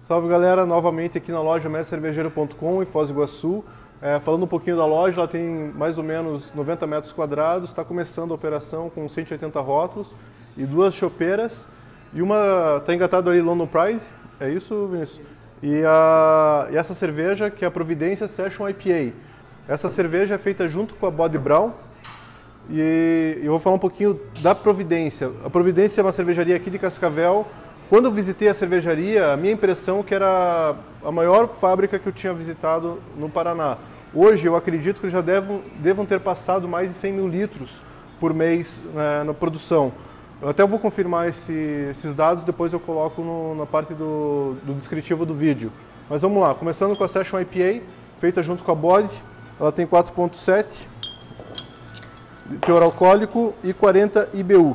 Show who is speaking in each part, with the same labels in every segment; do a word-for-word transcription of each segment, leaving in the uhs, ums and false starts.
Speaker 1: Salve galera, novamente aqui na loja mestre cervejeiro ponto com em Foz do Iguaçu. É, falando um pouquinho da loja, ela tem mais ou menos noventa metros quadrados, está começando a operação com cento e oitenta rótulos e duas chopeiras. E uma está engatado ali London Pride, é isso, Vinícius? E, a, e essa cerveja que é a Providência Session I P A. Essa cerveja é feita junto com a Bode Brown. E eu vou falar um pouquinho da Providência. A Providência é uma cervejaria aqui de Cascavel. Quando eu visitei a cervejaria, a minha impressão é que era a maior fábrica que eu tinha visitado no Paraná. Hoje eu acredito que já devam, devam ter passado mais de cem mil litros por mês, né, na produção. Eu até vou confirmar esse, esses dados, depois eu coloco no, na parte do, do descritivo do vídeo. Mas vamos lá, começando com a Session I P A, feita junto com a Bode. Ela tem quatro ponto sete de teor alcoólico e quarenta I B U.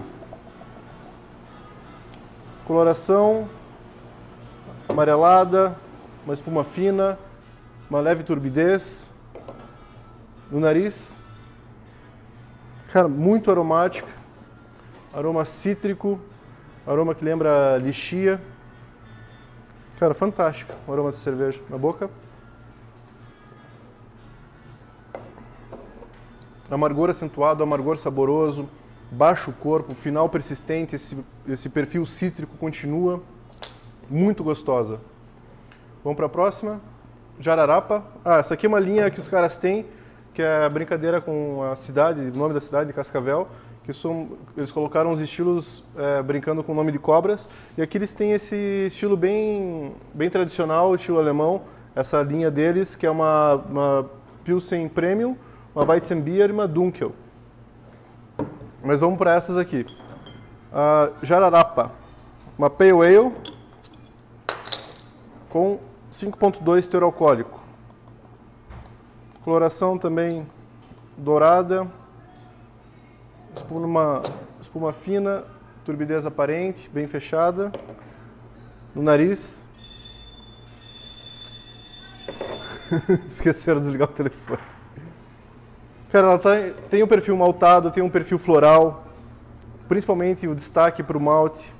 Speaker 1: Coloração amarelada, uma espuma fina, uma leve turbidez no nariz. Cara, muito aromática, aroma cítrico, aroma que lembra lixia. Cara, fantástico o aroma de cerveja na boca. Amargor acentuado, amargor saboroso, baixo corpo, final persistente, esse, esse perfil cítrico continua, muito gostosa. Vamos para a próxima, Jararapa. Ah, essa aqui é uma linha que os caras têm, que é a brincadeira com a cidade, o nome da cidade de Cascavel, que são, eles colocaram os estilos é, brincando com o nome de cobras, e aqui eles têm esse estilo bem, bem tradicional, estilo alemão, essa linha deles, que é uma, uma Pilsen Premium, uma Weizenbier e uma Dunkel. Mas vamos para essas aqui. A Jararapa, uma Pale Ale com cinco ponto dois teor alcoólico. Coloração também dourada, espuma, espuma fina, turbidez aparente, bem fechada. No nariz. Esqueceram de desligar o telefone. Cara, ela tá, tem um perfil maltado, tem um perfil floral, principalmente o destaque para o malte.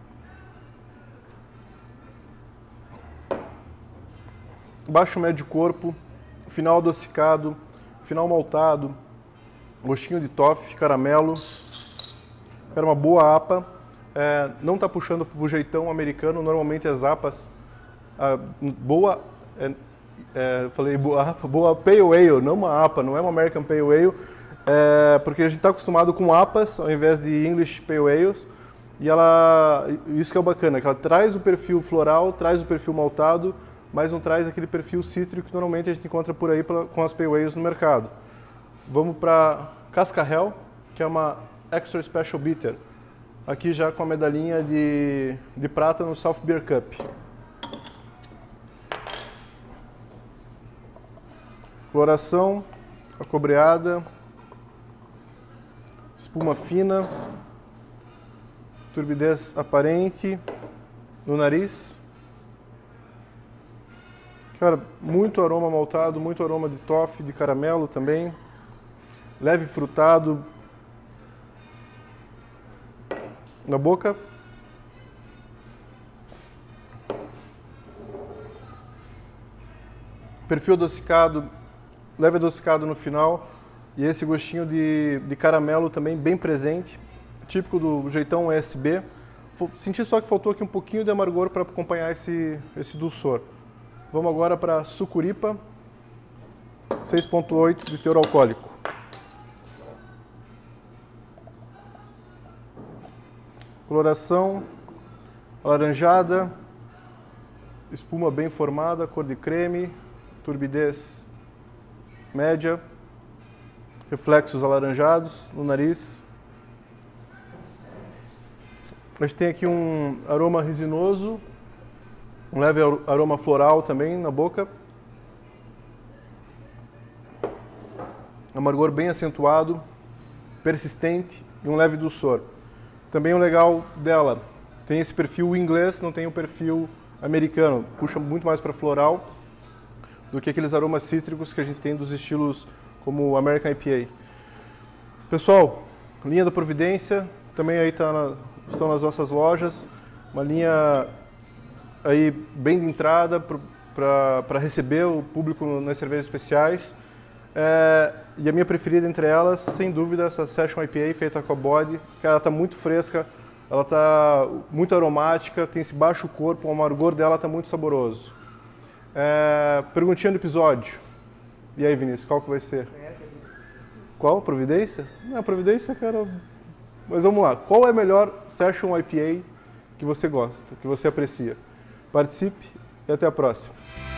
Speaker 1: Baixo médio corpo, final adocicado, final maltado, gostinho de toffee, caramelo. Era uma boa A P A, é, não está puxando para o jeitão americano, normalmente as A P As, a, boa... É, É, falei boa, boa Pale Ale, não uma A P A, não é uma American Pale Ale, é, porque a gente está acostumado com A P As ao invés de English Pale Ales, e ela, isso que é o bacana, que ela traz o perfil floral, traz o perfil maltado, mas não traz aquele perfil cítrico que normalmente a gente encontra por aí pra, com as Pale Ales no mercado. Vamos para Cascavel, que é uma Extra Special Bitter, aqui já com a medalhinha de, de prata no South Beer Cup. Coloração acobreada, espuma fina, turbidez aparente no nariz. Cara, muito aroma maltado, muito aroma de toffee, de caramelo também. Leve frutado na boca. Perfil adocicado, leve adocicado no final, e esse gostinho de, de caramelo também bem presente, típico do jeitão E S B. Senti só que faltou aqui um pouquinho de amargor para acompanhar esse, esse dulçor. Vamos agora para Sucuripa, seis ponto oito de teor alcoólico. Coloração alaranjada, espuma bem formada, cor de creme, turbidez média, reflexos alaranjados no nariz. A gente tem aqui um aroma resinoso, um leve aroma floral também na boca. Amargor bem acentuado, persistente e um leve dulçor. Também o legal dela, tem esse perfil inglês, não tem o perfil americano, puxa muito mais para floral do que aqueles aromas cítricos que a gente tem dos estilos como o American I P A. Pessoal, linha da Providência, também aí tá na, estão nas nossas lojas, uma linha aí bem de entrada para receber o público nas cervejas especiais. É, e a minha preferida entre elas, sem dúvida, essa Session I P A feita com a Body, que ela está muito fresca, ela está muito aromática, tem esse baixo corpo, o amargor dela está muito saboroso. É, perguntinha do episódio. E aí, Vinícius, qual que vai ser? Qual? Providência? Não, Providência, cara... Mas vamos lá. Qual é a melhor Session I P A que você gosta, que você aprecia? Participe e até a próxima.